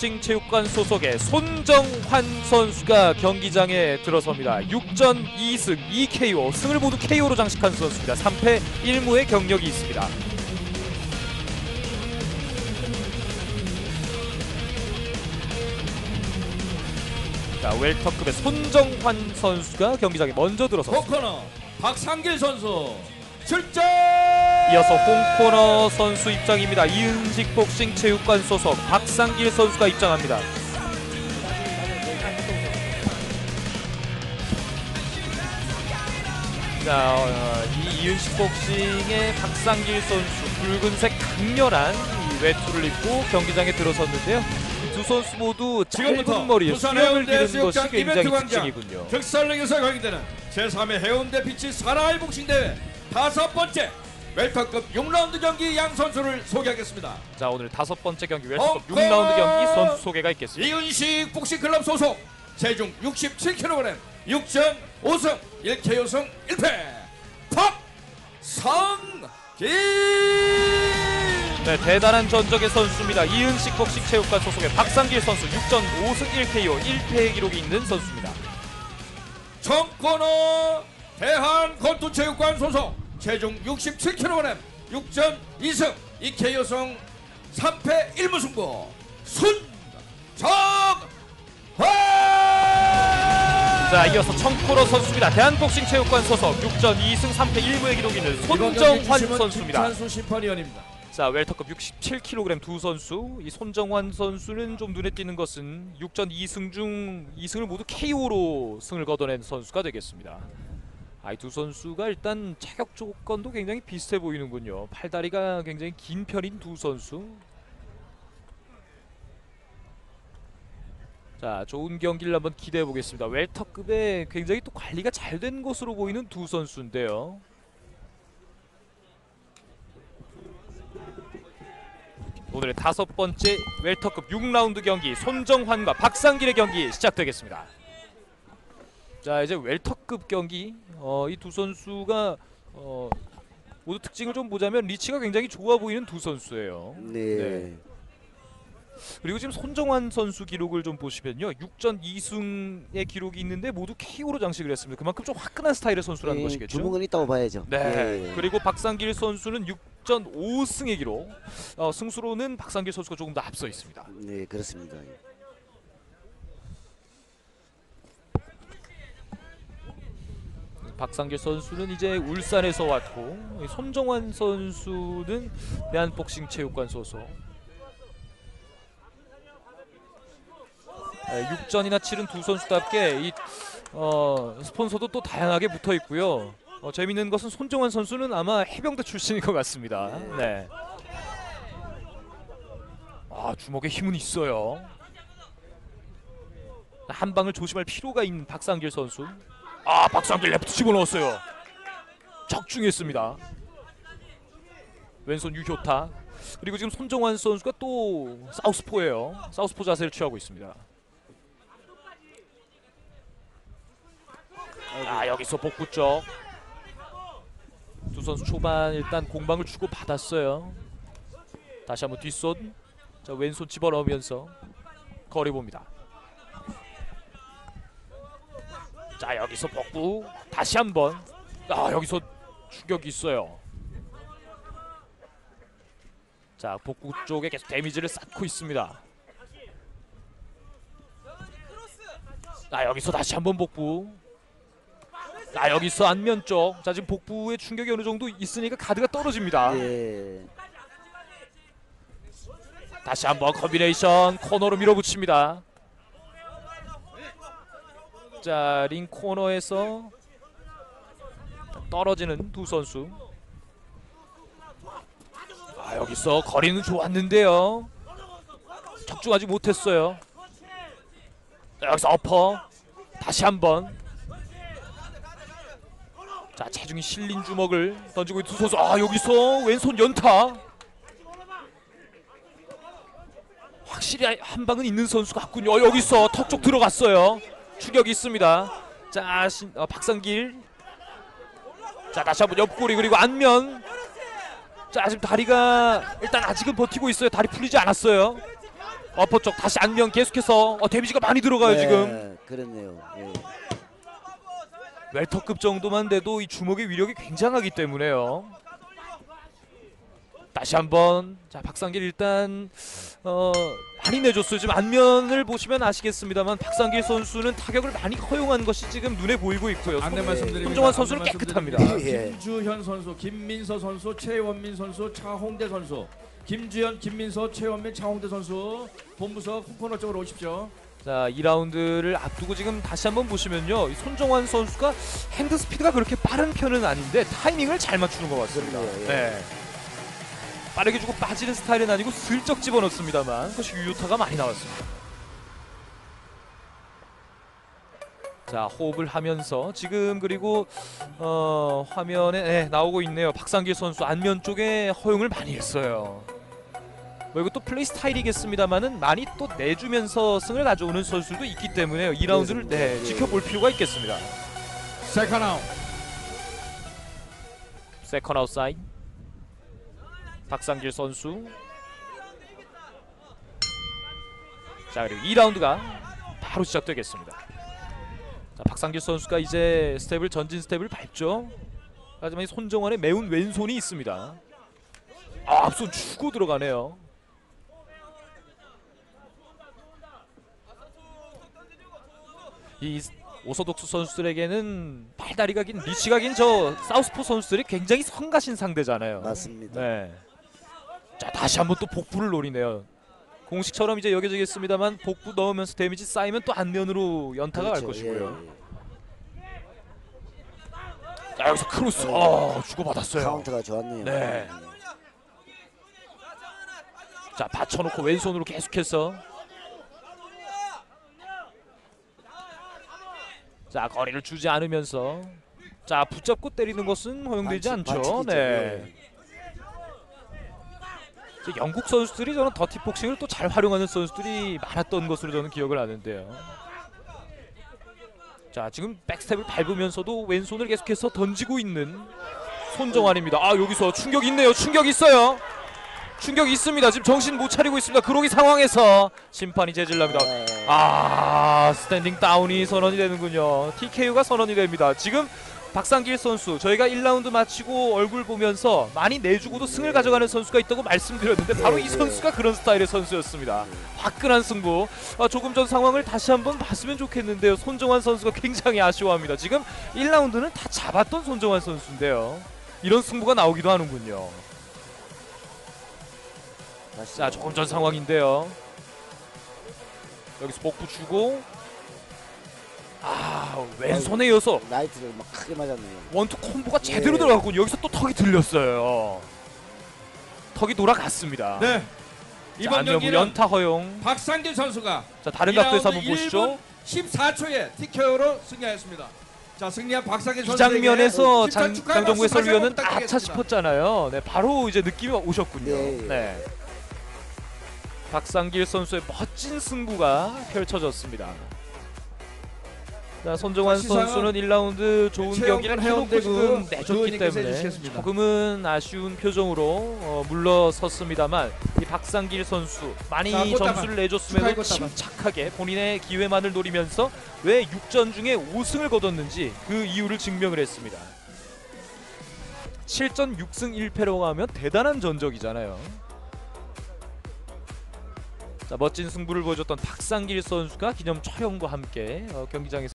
대한복싱체육관 소속의 손정환 선수가 경기장에 들어섭니다. 6전 2승 2KO, 승을 모두 KO로 장식한 선수입니다. 3패 1무의 경력이 있습니다. 자, 웰터급의 손정환 선수가 경기장에 먼저 들어섰습니다. 홍코너 박상길 선수 출전! 이어서 홍코너 선수 입장입니다. 이은식 복싱 체육관 소속 박상길 선수가 입장합니다. 자, 이 이은식 복싱의 박상길 선수 붉은색 강렬한 이 외투를 입고 경기장에 들어섰는데요. 두 선수 모두 짧은 머리에 수염을 기른 것이 굉장히 특징이군요. 특설령에서 경기되는 제3회 해운대 비치 사나이 복싱 대회 5번째 웰터급 6라운드 경기 양 선수를 소개하겠습니다. 자, 오늘 5번째 경기 웰터급 6라운드 경기 선수 소개가 있겠습니다. 이은식 복싱 클럽 소속 체중 67kg 6전 5승 1KO승 1패 박상길. 네, 대단한 전적의 선수입니다. 이은식 복싱 체육관 소속의 박상길 선수 6전 5승 1KO 1패의 기록이 있는 선수입니다. 청코너 대한권투체육관 소속 체중 67kg 6전 2승 2KO승 3패 1무승부 손정환. 자, 이어서 청코너 선수입니다. 대한복싱체육관 소속 6전 2승 3패 1무의 기록이 있는 손정환 선수입니다. 김찬수 심판위원입니다. 자, 웰터급 67kg 두 선수. 이 손정환 선수는 좀 눈에 띄는 것은 6전 2승 중 2승을 모두 KO로 승을 거둬낸 선수가 되겠습니다. 이 두 선수가 일단 체격 조건도 굉장히 비슷해 보이는군요. 팔다리가 굉장히 긴 편인 두 선수. 자, 좋은 경기를 한번 기대해 보겠습니다. 웰터급에 굉장히 또 관리가 잘 된 것으로 보이는 두 선수인데요. 오늘의 5번째 웰터급 6라운드 경기 손정환과 박상길의 경기 시작되겠습니다. 자, 이제 웰터급 경기 이 두 선수가 모두 특징을 좀 보자면 리치가 굉장히 좋아 보이는 두 선수예요. 네. 그리고 지금 손정환 선수 기록을 좀 보시면요, 6전 2승의 기록이 있는데 모두 KO로 장식을 했습니다. 그만큼 좀 화끈한 스타일의 선수라는 것이겠죠. 주먹은 있다고 봐야죠. 네. 예. 그리고 박상길 선수는 6전 5승의 기록. 승수로는 박상길 선수가 조금 더 앞서 있습니다. 네, 그렇습니다. 박상길 선수는 이제 울산에서 왔고, 손정환 선수는 대한복싱체육관 소속. 6전이나 치른 두 선수답게 이 스폰서도 또 다양하게 붙어 있고요. 재밌는 것은 손정환 선수는 아마 해병대 출신인 것 같습니다. 네. 주먹에 힘은 있어요. 한 방을 조심할 필요가 있는 박상길 선수. 박상길 레프트 집어넣었어요. 적중했습니다. 왼손 유효타. 그리고 지금 손정환 선수가 또 사우스포예요. 사우스포 자세를 취하고 있습니다. 여기서 복부 쪽. 두 선수 초반 일단 공방을 주고 받았어요. 다시 한번 뒷손. 자, 왼손 집어넣으면서 거리 봅니다. 자, 여기서 복부 다시 한번. 여기서 추격이 있어요. 자, 복부 쪽에 계속 데미지를 쌓고 있습니다. 여기서 다시 한번 복부. 여기서 안면 쪽. 자, 지금 복부의 충격이 어느 정도 있으니까 가드가 떨어집니다. 예. 다시 한번 컨비네이션 코너로 밀어붙입니다. 자, 링 코너에서 떨어지는 두 선수. 여기서 거리는 좋았는데요. 적중하지 못했어요. 여기서 어퍼. 다시 한번. 자, 체중이 실린 주먹을 던지고 있는 두 선수. 여기서 왼손 연타. 확실히 한 방은 있는 선수 같군요. 여기서 턱 쪽 들어갔어요. 추격이 있습니다. 자, 박상길. 자, 다시 한번 옆구리 그리고 안면. 자, 지금 다리가 일단 아직은 버티고 있어요. 다리 풀리지 않았어요. 어퍼 쪽 다시 안면 계속해서 데미지가 많이 들어가요. 지금 그렇네요. 예. 웰터급 정도만 돼도 이 주먹의 위력이 굉장하기 때문에요. 다시 한번 자 박상길 일단 많이 내줬어요. 지금 안면을 보시면 아시겠습니다만 박상길 선수는 타격을 많이 허용한 것이 지금 눈에 보이고 있고요. 안내 말씀드립니다. 손정환 선수는 안내 깨끗합니다. 말씀드립니다. 예. 김주현 선수, 김민서 선수, 최원민 선수, 차홍대 선수. 김주현, 김민서, 최원민, 차홍대 선수 본부석 홈코너 쪽으로 오십시오. 자 2라운드를 앞두고 지금 다시 한번 보시면요. 이 손정환 선수가 핸드 스피드가 그렇게 빠른 편은 아닌데 타이밍을 잘 맞추는 것 같습니다. 그렇네요, 예. 네. 빠르게 주고 빠지는 스타일은 아니고 슬쩍 집어넣습니다만 그것이 유효타가 많이 나왔습니다. 자 호흡을 하면서 지금 그리고 화면에 나오고 있네요. 박상길 선수 안면 쪽에 허용을 많이 했어요. 뭐 이것도 플레이 스타일이겠습니다만은 많이 또 내주면서 승을 가져오는 선수도 있기 때문에 2라운드를 예. 지켜볼 필요가 있겠습니다. 세컨 아웃. 세컨 아웃 사인 박상길 선수. 자 그리고 2라운드가 바로 시작되겠습니다. 자, 박상길 선수가 이제 전진 스텝을 밟죠. 하지만 이 손정환의 매운 왼손이 있습니다. 앞손 주고 들어가네요. 이 오소독스 선수들에게는 팔다리가 긴 리치가 긴 저 사우스포 선수들이 굉장히 성가신 상대잖아요. 맞습니다. 네. 자 다시 한번 또 복부를 노리네요. 공식처럼 이제 여겨지겠습니다만 복부 넣으면서 데미지 쌓이면 또 안면으로 연타가 갈 그렇죠. 것이고요. 예, 예. 자 여기서 크로스 주고받았어요. 카운터가 좋았네요. 네. 자 받쳐놓고 왼손으로 계속해서 자 거리를 주지 않으면서 자 붙잡고 때리는 것은 허용되지 않죠. 반칙이죠. 네. 예. 영국 선수들이 저는 더티복싱을 또 잘 활용하는 선수들이 많았던 것으로 저는 기억을 하는데요. 자 지금 백스텝을 밟으면서도 왼손을 계속해서 던지고 있는 손정환입니다. 여기서 충격 있네요. 충격 있어요. 충격 있습니다. 지금 정신 못 차리고 있습니다. 그러기 상황에서 심판이 제질랍니다. 스탠딩 다운이 선언이 되는군요. TKO가 선언이 됩니다. 지금 박상길 선수 저희가 1라운드 마치고 얼굴 보면서 많이 내주고도 승을 가져가는 선수가 있다고 말씀드렸는데 바로 이 선수가 그런 스타일의 선수였습니다. 화끈한 승부. 조금 전 상황을 다시 한번 봤으면 좋겠는데요. 손정환 선수가 굉장히 아쉬워합니다. 지금 1라운드는 다 잡았던 손정환 선수인데요. 이런 승부가 나오기도 하는군요. 자 조금 전 상황인데요. 여기서 복부 주고 왼손에 이어서 라이트를 막 크게 맞았네요. 원투 콤보가 제대로 예. 들어갔고 여기서 또 턱이 들렸어요. 턱이 돌아갔습니다. 네. 자, 이번 안면부 경기는 연타 허용. 박상길 선수가 자 다른 각도에서 한번 보시죠. 14초에 TKO로 승리하였습니다. 자 승리한 박상길 이 선수에게 장면에서 축하 축하 장정구 박수 다시 한번 해설위원은 아차 부탁드리겠습니다. 싶었잖아요. 네, 바로 이제 느낌이 오셨군요. 예, 예. 네. 박상길 선수의 멋진 승부가 펼쳐졌습니다. 자, 손정환 시상은 선수는 1라운드 좋은 경기를 해운대 해놓고 지금 내줬기 주호님께서 때문에 해주시겠습니다. 조금은 아쉬운 표정으로 물러섰습니다만 이 박상길 선수 많이 자, 꽃다발. 점수를 내줬음에도 축하의 꽃다발. 침착하게 본인의 기회만을 노리면서 왜 6전 중에 5승을 거뒀는지 그 이유를 증명을 했습니다. 7전 6승 1패라고 하면 대단한 전적이잖아요. 자, 멋진 승부를 보여줬던 박상길 선수가 기념 촬영과 함께 경기장에서